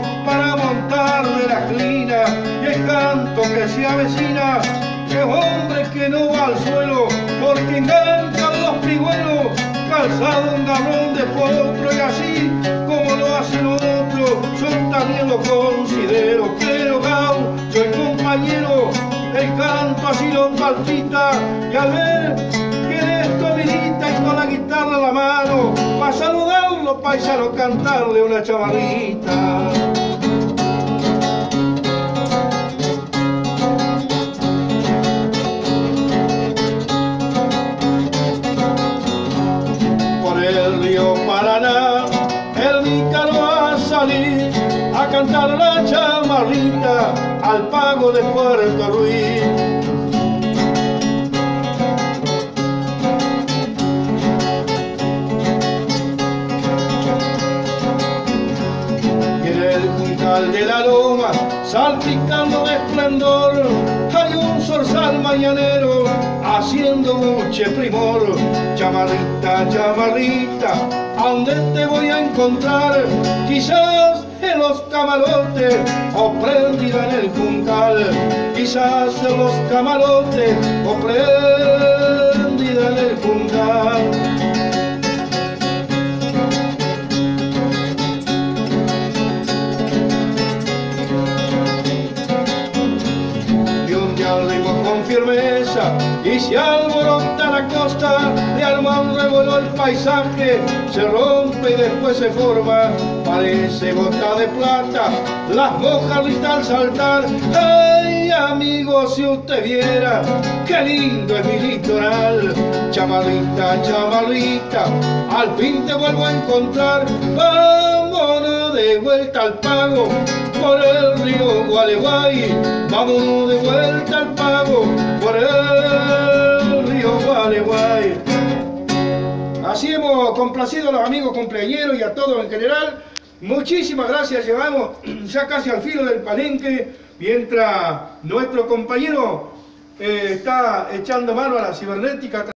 para montarle la clina, y el canto que se avecina es hombre que no va al suelo, porque enganchan los pigüelos, calzado un gabrón de potro, y así como lo hacen otros, yo también lo considero. Pero gaucho y compañero, el canto así lo palpita, y al ver que en esto milita y con la guitarra en la mano, para saludarlo, paisano, cantarle una chamarrita. Paraná, el Mícaro va a salir a cantar la chamarrita al pago de Puerto Ruiz. Y en el juncal de la loma, salpicando de esplendor, hay un zorzal mañanero haciendo buche primor. Chamarrita, chamarrita, ¿a dónde te voy a encontrar? Quizás en los camarotes o prendida en el juncal. Quizás en los camarotes o prendida en el juncal. Con firmeza, y si alborota la costa, le arma un revuelo el paisaje, se rompe y después se forma, parece gota de plata, las mojarritas al saltar. Ay, amigo, si usted viera, qué lindo es mi litoral. Chamarrita, chamarrita, al fin te vuelvo a encontrar, vámonos de vuelta al pago, por el río Gualeguay, vámonos de vuelta al pago, por el río Gualeguay. Así hemos complacido a los amigos cumpleañeros y a todos en general. Muchísimas gracias, llegamos ya casi al filo del palenque, mientras nuestro compañero está echando mano a la cibernética.